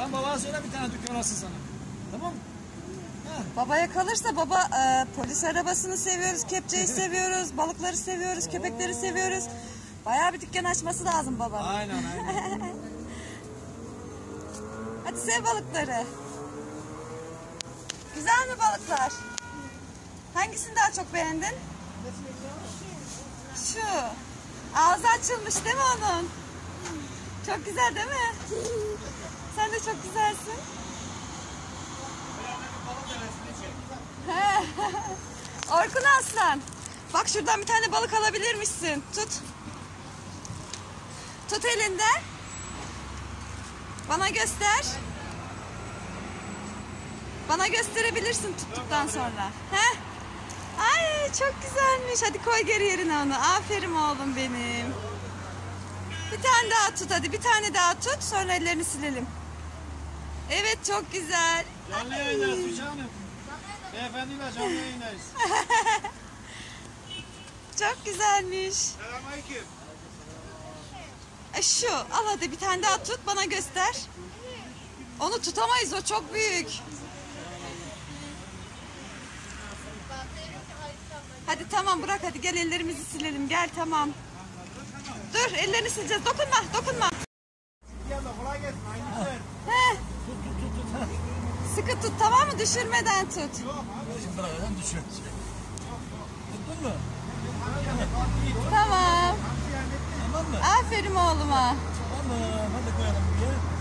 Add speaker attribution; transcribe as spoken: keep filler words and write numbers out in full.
Speaker 1: Sen babana söyle bir tane dükkan açsın sana. Tamam mı?
Speaker 2: Babaya kalırsa baba e, polis arabasını seviyoruz, kepçeyi seviyoruz, balıkları seviyoruz, köpekleri seviyoruz. Bayağı bir dükkan açması lazım babanın.
Speaker 1: Aynen aynen.
Speaker 2: Hadi sev balıkları. Güzel mi balıklar? Hangisini daha çok beğendin? Şu. Ağzı açılmış değil mi onun? Çok güzel değil mi? Sen de çok güzelsin. Orkun Aslan. Bak şuradan bir tane balık alabilir misin? Tut. Tut elinde. Bana göster. Bana gösterebilirsin tuttuktan sonra. He? Ay çok güzelmiş. Hadi koy geri yerine onu. Aferin oğlum benim. Bir tane daha tut hadi. Bir tane daha tut. Sonra ellerini silelim. Evet çok güzel.
Speaker 1: Canlı yayındayız Tuğçe Hanım. Beyefendiyle canlı yayındayız.
Speaker 2: Çok güzelmiş.
Speaker 1: Selamünaleyküm.
Speaker 2: E şu al hadi bir tane daha tut bana göster. Onu tutamayız o çok büyük. Hadi tamam bırak hadi gel ellerimizi silelim gel tamam. Dur ellerini sileceğiz dokunma dokunma. He. Sıkı tut tamam mı düşürmeden tut.
Speaker 1: Şimdi bırakacağım düşür. Tuttun mu?
Speaker 2: Tamam.
Speaker 1: Tamam mı?
Speaker 2: Aferin oğluma.
Speaker 1: Tamam. Hadi koyalım buraya.